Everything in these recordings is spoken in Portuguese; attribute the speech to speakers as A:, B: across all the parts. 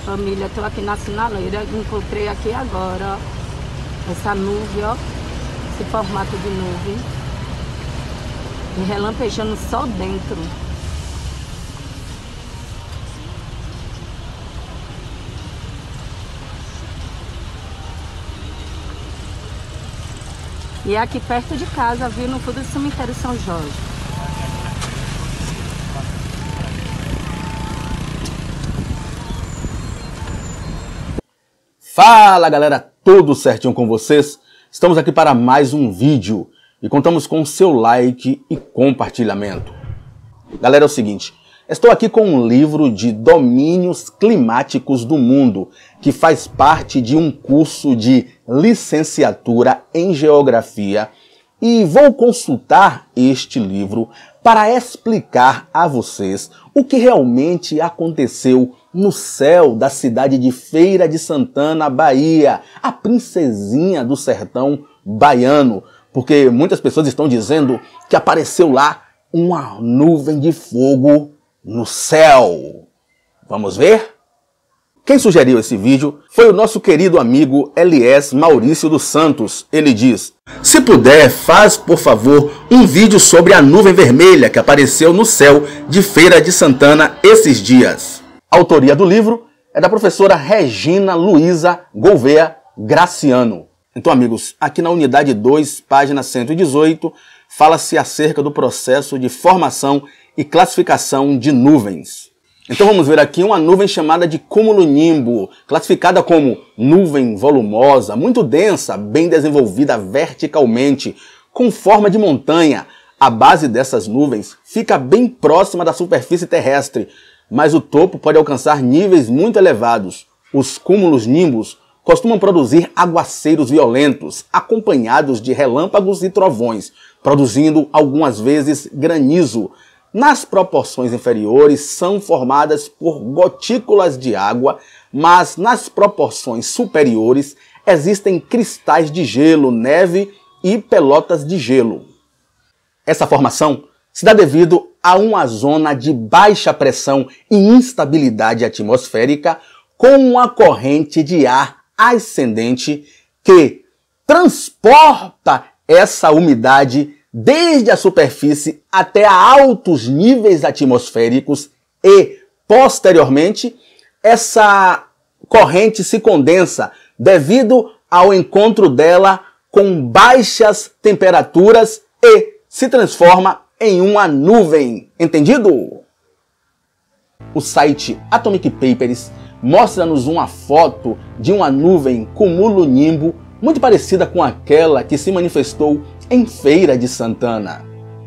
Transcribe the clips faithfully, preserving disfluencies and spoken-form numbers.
A: família, estou aqui na sinaleira, encontrei aqui agora, ó, essa nuvem, ó, esse formato de nuvem, e relampejando só dentro. E é aqui perto de casa, viu, no fundo do cemitério São Jorge.
B: Fala galera, tudo certinho com vocês? Estamos aqui para mais um vídeo e contamos com o seu like e compartilhamento. Galera, é o seguinte, estou aqui com um livro de domínios climáticos do mundo, que faz parte de um curso de licenciatura em geografia, e vou consultar este livro para explicar a vocês o que realmente aconteceu no céu da cidade de Feira de Santana, Bahia, a princesinha do sertão baiano, porque muitas pessoas estão dizendo que apareceu lá uma nuvem de fogo no céu. Vamos ver? Quem sugeriu esse vídeo foi o nosso querido amigo Eliés Maurício dos Santos. Ele diz: se puder, faz por favor um vídeo sobre a nuvem vermelha que apareceu no céu de Feira de Santana esses dias. A autoria do livro é da professora Regina Luiza Gouveia Graciano. Então, amigos, aqui na unidade dois, página cento e dezoito, fala-se acerca do processo de formação e classificação de nuvens. Então vamos ver aqui uma nuvem chamada de cumulonimbo, classificada como nuvem volumosa, muito densa, bem desenvolvida verticalmente, com forma de montanha. A base dessas nuvens fica bem próxima da superfície terrestre, mas o topo pode alcançar níveis muito elevados. Os cúmulos nimbos costumam produzir aguaceiros violentos, acompanhados de relâmpagos e trovões, produzindo algumas vezes granizo. Nas proporções inferiores são formadas por gotículas de água, mas nas proporções superiores existem cristais de gelo, neve e pelotas de gelo. Essa formação se dá devido a uma zona de baixa pressão e instabilidade atmosférica com uma corrente de ar ascendente que transporta essa umidade desde a superfície até a altos níveis atmosféricos e, posteriormente, essa corrente se condensa devido ao encontro dela com baixas temperaturas e se transforma em uma nuvem. Entendido? O site Atomic Papers mostra-nos uma foto de uma nuvem cumulonimbo muito parecida com aquela que se manifestou em Feira de Santana.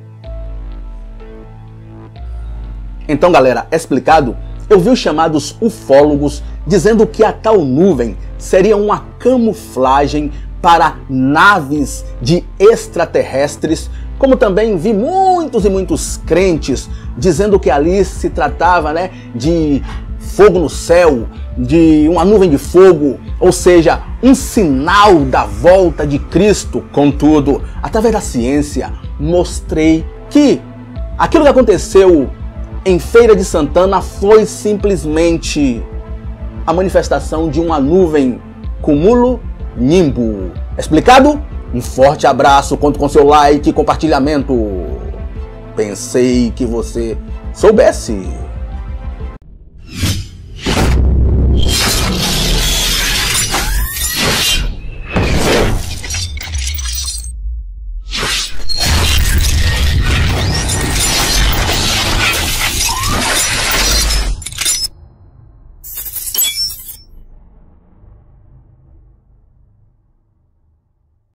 B: Então, galera, explicado, eu vi os chamados ufólogos dizendo que a tal nuvem seria uma camuflagem para naves de extraterrestres, como também vi muitos e muitos crentes dizendo que ali se tratava, né, de fogo no céu, de uma nuvem de fogo, ou seja, um sinal da volta de Cristo. Contudo, através da ciência, mostrei que aquilo que aconteceu em Feira de Santana foi simplesmente a manifestação de uma nuvem cumulonimbo. Explicado? Um forte abraço, conto com seu like e compartilhamento. Pensei que você soubesse.